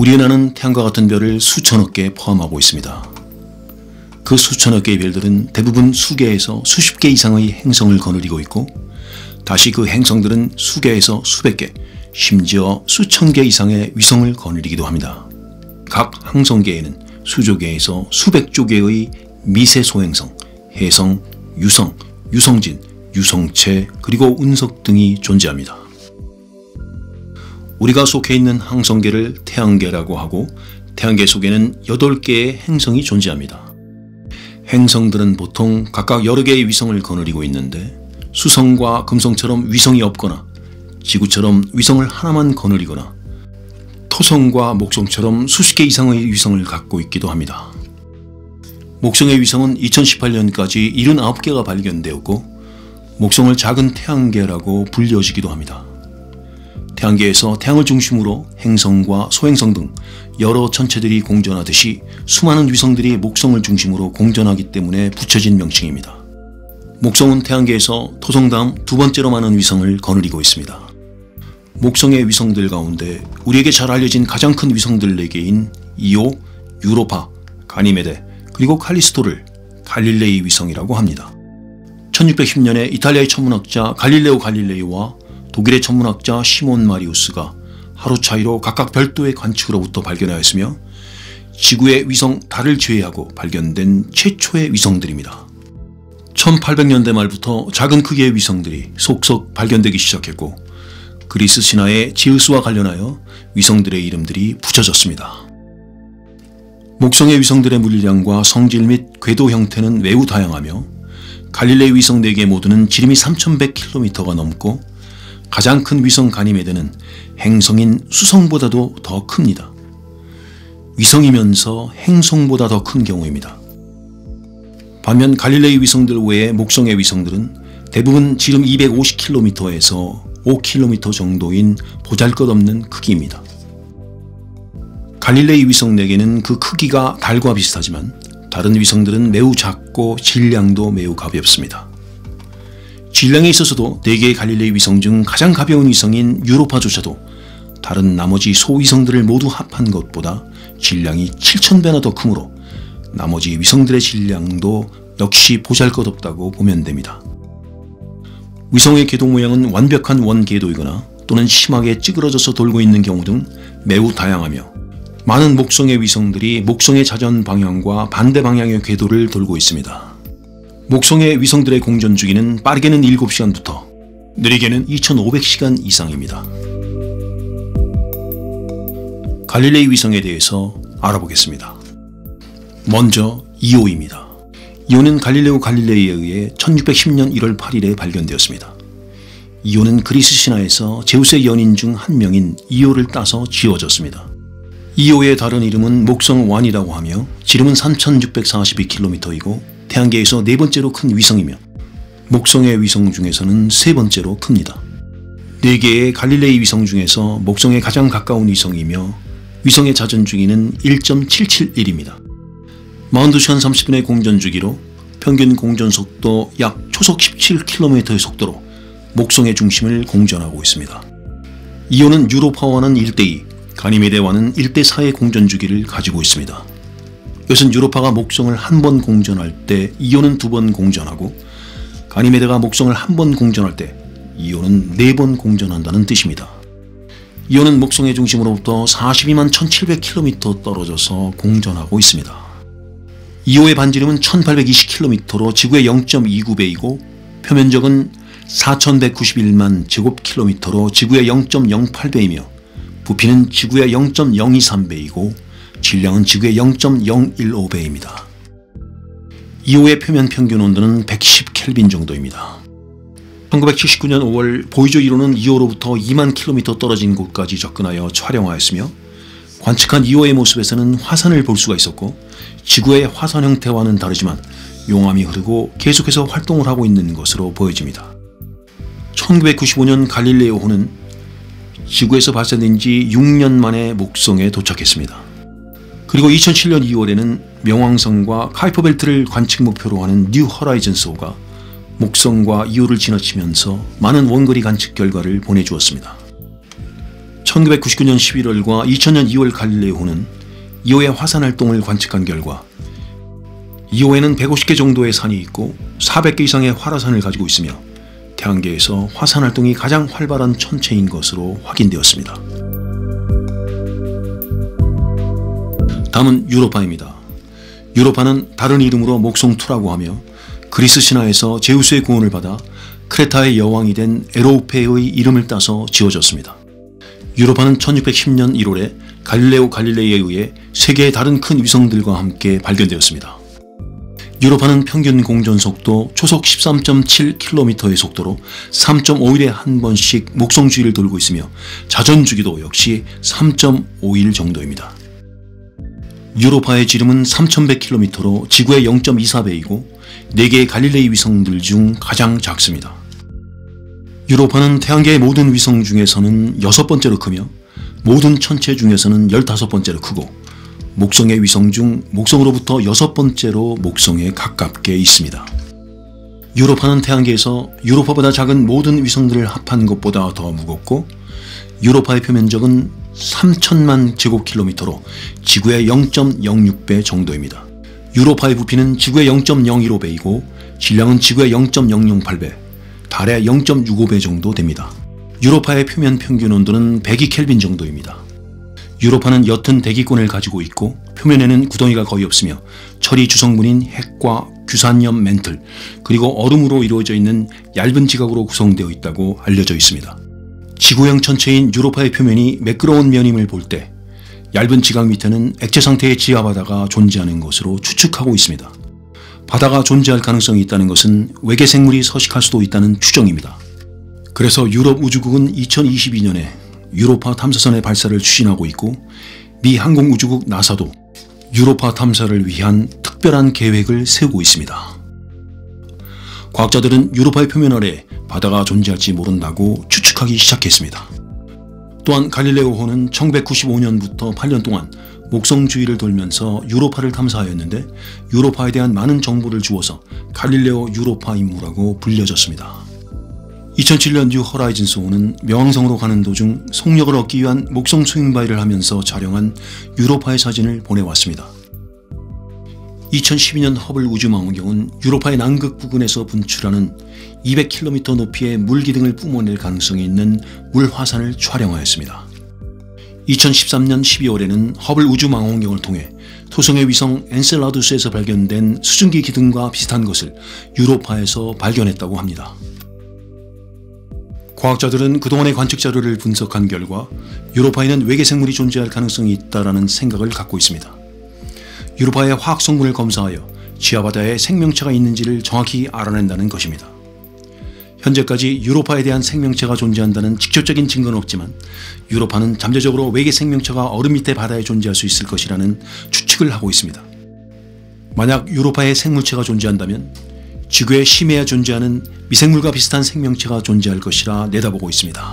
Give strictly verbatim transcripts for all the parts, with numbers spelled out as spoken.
우리 은하는 태양과 같은 별을 수천억 개 포함하고 있습니다. 그 수천억 개의 별들은 대부분 수개에서 수십 개 이상의 행성을 거느리고 있고, 다시 그 행성들은 수개에서 수백 개, 심지어 수천 개 이상의 위성을 거느리기도 합니다. 각 항성계에는 수조계에서 수백조 개의 미세 소행성, 해성, 유성, 유성진, 유성체, 그리고 운석 등이 존재합니다. 우리가 속해 있는 항성계를 태양계라고 하고, 태양계 속에는 여덟 개의 행성이 존재합니다. 행성들은 보통 각각 여러 개의 위성을 거느리고 있는데, 수성과 금성처럼 위성이 없거나 지구처럼 위성을 하나만 거느리거나 토성과 목성처럼 수십 개 이상의 위성을 갖고 있기도 합니다. 목성의 위성은 이천십팔 년까지 칠십구 개가 발견되었고, 목성을 작은 태양계라고 불려지기도 합니다. 태양계에서 태양을 중심으로 행성과 소행성 등 여러 천체들이 공전하듯이 수많은 위성들이 목성을 중심으로 공전하기 때문에 붙여진 명칭입니다. 목성은 태양계에서 토성 다음 두 번째로 많은 위성을 거느리고 있습니다. 목성의 위성들 가운데 우리에게 잘 알려진 가장 큰 위성들 네 개인 이오, 유로파, 가니메데, 그리고 칼리스토를 갈릴레이 위성이라고 합니다. 천육백십 년에 이탈리아의 천문학자 갈릴레오 갈릴레이와 독일의 천문학자 시몬 마리우스가 하루 차이로 각각 별도의 관측으로부터 발견하였으며, 지구의 위성 달을 제외하고 발견된 최초의 위성들입니다. 천팔백 년대 말부터 작은 크기의 위성들이 속속 발견되기 시작했고, 그리스 신화의 지우스와 관련하여 위성들의 이름들이 붙여졌습니다. 목성의 위성들의 물리량과 성질 및 궤도 형태는 매우 다양하며, 갈릴레이 위성 네 개 모두는 지름이 삼천백 킬로미터가 넘고, 가장 큰 위성 가니메데는 행성인 수성보다도 더 큽니다. 위성이면서 행성보다 더 큰 경우입니다. 반면 갈릴레이 위성들 외에 목성의 위성들은 대부분 지름 이백오십 킬로미터에서 오 킬로미터 정도인 보잘것없는 크기입니다. 갈릴레이 위성 네 개는 그 크기가 달과 비슷하지만 다른 위성들은 매우 작고 질량도 매우 가볍습니다. 질량에 있어서도 네 개의 갈릴레이 위성 중 가장 가벼운 위성인 유로파조차도 다른 나머지 소위성들을 모두 합한 것보다 질량이 칠천 배나 더 크므로 나머지 위성들의 질량도 역시 보잘것없다고 보면 됩니다. 위성의 궤도 모양은 완벽한 원궤도이거나 또는 심하게 찌그러져서 돌고 있는 경우 등 매우 다양하며, 많은 목성의 위성들이 목성의 자전 방향과 반대 방향의 궤도를 돌고 있습니다. 목성의 위성들의 공전 주기는 빠르게는 일곱 시간부터 느리게는 이천오백 시간 이상입니다. 갈릴레이 위성에 대해서 알아보겠습니다. 먼저 이오입니다. 이오는 갈릴레오 갈릴레이에 의해 천육백십 년 일월 팔일에 발견되었습니다. 이오는 그리스 신화에서 제우스의 연인 중 한 명인 이오를 따서 지어졌습니다. 이오의 다른 이름은 목성일이라고 하며 지름은 삼천육백사십이 킬로미터이고 태양계에서 네 번째로 큰 위성이며 목성의 위성 중에서는 세 번째로 큽니다. 네 개의 갈릴레이 위성 중에서 목성에 가장 가까운 위성이며 위성의 자전 주기는 일 점 칠칠일입니다. 사십이 시간 삼십 분의 공전 주기로 평균 공전 속도 약 초속 십칠 킬로미터의 속도로 목성의 중심을 공전하고 있습니다. 이오는 유로파와는 일 대 이, 가니메데와는 일 대 사의 공전 주기를 가지고 있습니다. 이것은 유로파가 목성을 한 번 공전할 때 이오는 두 번 공전하고, 가니메데가 목성을 한 번 공전할 때 이오는 네 번 공전한다는 뜻입니다. 이오는 목성의 중심으로부터 사십이만 천칠백 킬로미터 떨어져서 공전하고 있습니다. 이오의 반지름은 천팔백이십 킬로미터로 지구의 영 점 이구 배이고 표면적은 사천백구십일만 제곱킬로미터로 지구의 영 점 영팔 배이며 부피는 지구의 영 점 영이삼 배이고 질량은 지구의 영 점 영일오 배입니다. 이오의 표면 평균 온도는 백십 켈빈 정도입니다. 천구백칠십구 년 오월 보이저 일 호는 이오로부터 이만 킬로미터 떨어진 곳까지 접근하여 촬영하였으며, 관측한 이오의 모습에서는 화산을 볼 수가 있었고, 지구의 화산 형태와는 다르지만 용암이 흐르고 계속해서 활동을 하고 있는 것으로 보여집니다. 천구백구십오 년 갈릴레오호는 지구에서 발사된 지 육 년 만에 목성에 도착했습니다. 그리고 이천칠 년 이월에는 명왕성과 카이퍼 벨트를 관측 목표로 하는 뉴 허라이즌스호가 목성과 이오를 지나치면서 많은 원거리 관측 결과를 보내주었습니다. 천구백구십구 년 십일월과 이천 년 이월 갈릴레오호는 이호의 화산 활동을 관측한 결과 이호에는 백오십 개 정도의 산이 있고 사백 개 이상의 활화산을 가지고 있으며 태양계에서 화산 활동이 가장 활발한 천체인 것으로 확인되었습니다. 다음은 유로파입니다. 유로파는 다른 이름으로 목성이라고 하며 그리스 신화에서 제우스의 구원을 받아 크레타의 여왕이 된 에로페의 이름을 따서 지어졌습니다. 유로파는 천육백십 년 일월에 갈릴레오 갈릴레이에 의해 세 개의 다른 큰 위성들과 함께 발견되었습니다. 유로파는 평균 공전 속도 초속 십삼 점 칠 킬로미터의 속도로 삼 점 오 일에 한 번씩 목성 주위를 돌고 있으며 자전 주기도 역시 삼 점 오 일 정도입니다. 유로파의 지름은 삼천백 킬로미터로 지구의 영 점 이사 배이고 네 개의 갈릴레이 위성들 중 가장 작습니다. 유로파는 태양계의 모든 위성 중에서는 여섯 번째로 크며 모든 천체 중에서는 열다섯 번째로 크고 목성의 위성 중 목성으로부터 여섯 번째로 목성에 가깝게 있습니다. 유로파는 태양계에서 유로파보다 작은 모든 위성들을 합한 것보다 더 무겁고 유로파의 표면적은 삼천만 제곱킬로미터로 지구의 영 점 영육 배 정도입니다. 유로파의 부피는 지구의 영 점 영일오 배이고 질량은 지구의 영 점 영영팔 배, 달의 영 점 육오 배 정도 됩니다. 유로파의 표면 평균 온도는 백이 켈빈 정도입니다. 유로파는 옅은 대기권을 가지고 있고 표면에는 구덩이가 거의 없으며 철이 주성분인 핵과 규산염 멘틀 그리고 얼음으로 이루어져 있는 얇은 지각으로 구성되어 있다고 알려져 있습니다. 지구형 천체인 유로파의 표면이 매끄러운 면임을 볼 때 얇은 지각 밑에는 액체 상태의 지하 바다가 존재하는 것으로 추측하고 있습니다. 바다가 존재할 가능성이 있다는 것은 외계 생물이 서식할 수도 있다는 추정입니다. 그래서 유럽 우주국은 이천이십이 년에 유로파 탐사선의 발사를 추진하고 있고 미 항공우주국 나사도 유로파 탐사를 위한 특별한 계획을 세우고 있습니다. 과학자들은 유로파의 표면 아래 바다가 존재할지 모른다고 추측하기 시작했습니다. 또한 갈릴레오호는 천구백구십오 년부터 팔 년 동안 목성 주위를 돌면서 유로파를 탐사하였는데 유로파에 대한 많은 정보를 주어서 갈릴레오 유로파 임무라고 불려졌습니다. 이천칠 년 뉴 호라이즌스호는 명왕성으로 가는 도중 속력을 얻기 위한 목성 스윙바이를 하면서 촬영한 유로파의 사진을 보내왔습니다. 이천십이 년 허블 우주망원경은 유로파의 남극 부근에서 분출하는 이백 킬로미터 높이의 물기둥을 뿜어낼 가능성이 있는 물화산을 촬영하였습니다. 이천십삼 년 십이월에는 허블 우주망원경을 통해 토성의 위성 엔셀라두스에서 발견된 수증기 기둥과 비슷한 것을 유로파에서 발견했다고 합니다. 과학자들은 그동안의 관측 자료를 분석한 결과 유로파에는 외계 생물이 존재할 가능성이 있다는 생각을 갖고 있습니다. 유로파의 화학 성분을 검사하여 지하바다에 생명체가 있는지를 정확히 알아낸다는 것입니다. 현재까지 유로파에 대한 생명체가 존재한다는 직접적인 증거는 없지만 유로파는 잠재적으로 외계 생명체가 얼음 밑의 바다에 존재할 수 있을 것이라는 추측을 하고 있습니다. 만약 유로파에 생물체가 존재한다면 지구에 심해야 존재하는 미생물과 비슷한 생명체가 존재할 것이라 내다보고 있습니다.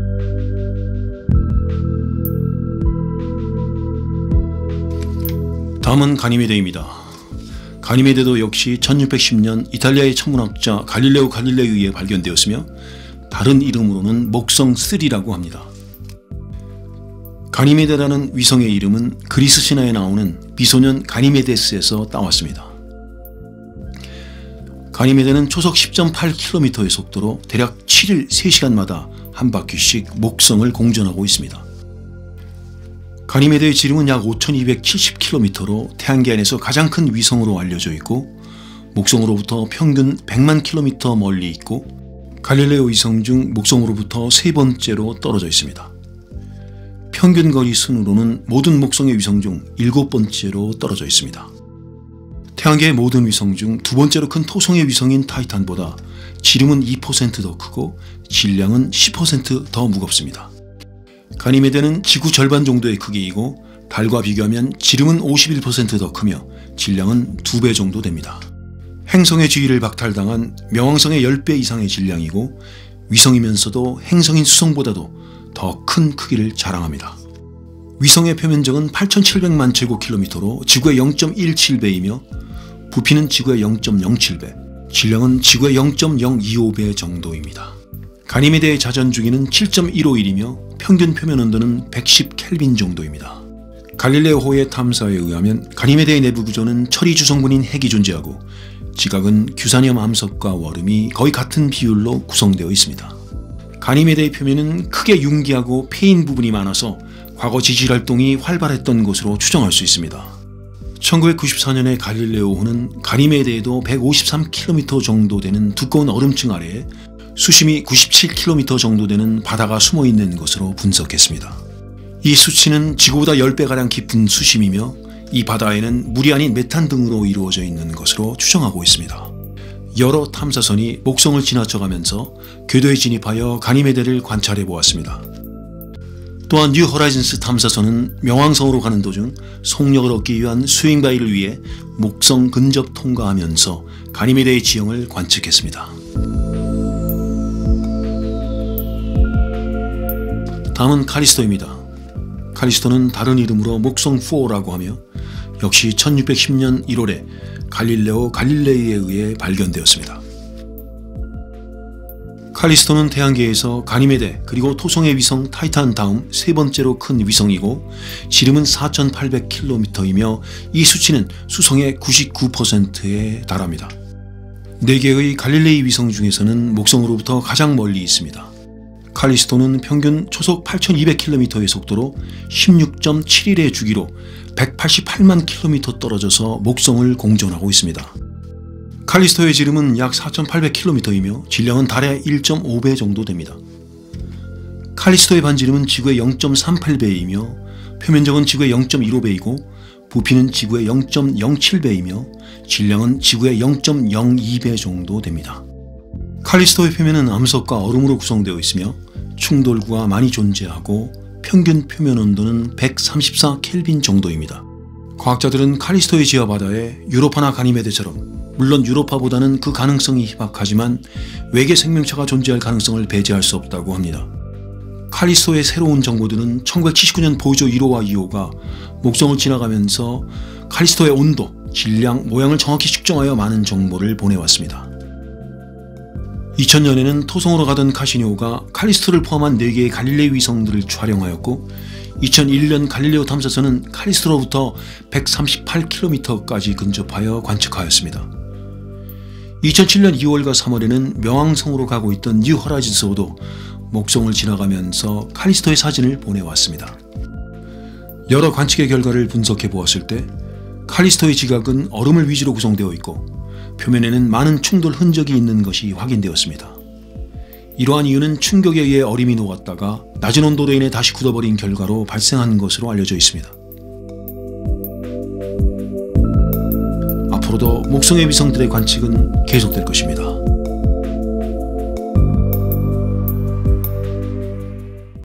다음은 가니메데입니다. 가니메데도 역시 천육백십 년 이탈리아의 천문학자 갈릴레오 갈릴레이에 의해 발견되었으며 다른 이름으로는 목성삼이라고 합니다. 가니메데라는 위성의 이름은 그리스 신화에 나오는 비소년 가니메데스에서 따왔습니다. 가니메데는 초속 십 점 팔 킬로미터의 속도로 대략 칠 일 세 시간마다 한 바퀴씩 목성을 공전하고 있습니다. 가니메데의 지름은 약 오천이백칠십 킬로미터로 태양계 안에서 가장 큰 위성으로 알려져 있고 목성으로부터 평균 백만 킬로미터 멀리 있고 갈릴레오 위성 중 목성으로부터 세 번째로 떨어져 있습니다. 평균 거리 순으로는 모든 목성의 위성 중 일곱 번째로 떨어져 있습니다. 태양계의 모든 위성 중 두 번째로 큰 토성의 위성인 타이탄보다 지름은 이 퍼센트 더 크고 질량은 십 퍼센트 더 무겁습니다. 가니메데는 지구 절반 정도의 크기이고 달과 비교하면 지름은 오십일 퍼센트 더 크며 질량은 두 배 정도 됩니다. 행성의 주위를 박탈당한 명왕성의 십 배 이상의 질량이고 위성이면서도 행성인 수성보다도 더 큰 크기를 자랑합니다. 위성의 표면적은 팔천칠백만 제곱킬로미터로 지구의 영 점 일칠 배이며 부피는 지구의 영 점 영칠 배, 질량은 지구의 영 점 영이오 배 정도입니다. 가니메데의 자전 주기는 칠 점 일오일이며 평균 표면 온도는 백십 켈빈 정도입니다. 갈릴레오호의 탐사에 의하면 가니메데의 내부 구조는 철이 주성분인 핵이 존재하고 지각은 규산염 암석과 월음이 거의 같은 비율로 구성되어 있습니다. 가니메데의 표면은 크게 융기하고 패인 부분이 많아서 과거 지질 활동이 활발했던 것으로 추정할 수 있습니다. 천구백구십사년에 갈릴레오호는 가니메데에도 백오십삼 킬로미터 정도 되는 두꺼운 얼음층 아래에 수심이 구십칠 킬로미터 정도 되는 바다가 숨어 있는 것으로 분석했습니다. 이 수치는 지구보다 십 배가량 깊은 수심이며 이 바다에는 물이 아닌 메탄 등으로 이루어져 있는 것으로 추정하고 있습니다. 여러 탐사선이 목성을 지나쳐가면서 궤도에 진입하여 가니메데를 관찰해 보았습니다. 또한 뉴 호라이즌스 탐사선은 명왕성으로 가는 도중 속력을 얻기 위한 스윙바이를 위해 목성 근접 통과하면서 가니메데의 지형을 관측했습니다. 다음은 카리스토입니다. 카리스토는 다른 이름으로 목성 사라고 하며 역시 천육백십년 일월에 갈릴레오 갈릴레이에 의해 발견되었습니다. 칼리스토는 태양계에서 가니메데 그리고 토성의 위성 타이탄 다음 세 번째로 큰 위성이고 지름은 사천팔백 킬로미터이며 이 수치는 수성의 구십구 퍼센트에 달합니다. 네 개의 갈릴레이 위성 중에서는 목성으로부터 가장 멀리 있습니다. 칼리스토는 평균 초속 팔천이백 킬로미터의 속도로 십육 점 칠일의 주기로 백팔십팔만 킬로미터 떨어져서 목성을 공전하고 있습니다. 칼리스토의 지름은 약 사천팔백 킬로미터이며 질량은 달의 일 점 오 배 정도 됩니다. 칼리스토의 반지름은 지구의 영 점 삼팔 배이며 표면적은 지구의 영 점 일오 배이고 부피는 지구의 영 점 영칠 배이며 질량은 지구의 영 점 영이 배 정도 됩니다. 칼리스토의 표면은 암석과 얼음으로 구성되어 있으며 충돌구가 많이 존재하고 평균 표면 온도는 백삼십사 켈빈 정도입니다. 과학자들은 칼리스토의 지하 바다에 유로파나 가니메데처럼 물론 유로파보다는 그 가능성이 희박하지만 외계 생명체가 존재할 가능성을 배제할 수 없다고 합니다. 칼리스토의 새로운 정보들은 천구백칠십구년 보조 일 호와 이 호가 목성을 지나가면서 칼리스토의 온도, 질량, 모양을 정확히 측정하여 많은 정보를 보내왔습니다. 이천년에는 토성으로 가던 카시니오가 칼리스토를 포함한 네 개의 갈릴레이 위성들을 촬영하였고 이천일년 갈릴레오 탐사선은 칼리스토로부터 백삼십팔 킬로미터까지 근접하여 관측하였습니다. 이천칠년 이월과 삼월에는 명왕성으로 가고 있던 뉴 호라이즌스호도 목성을 지나가면서 칼리스토의 사진을 보내왔습니다. 여러 관측의 결과를 분석해 보았을 때 칼리스토의 지각은 얼음을 위주로 구성되어 있고 표면에는 많은 충돌 흔적이 있는 것이 확인되었습니다. 이러한 이유는 충격에 의해 얼음이 녹았다가 낮은 온도로 인해 다시 굳어버린 결과로 발생한 것으로 알려져 있습니다. 앞으로도 목성의 위성들의 관측은 계속될 것입니다.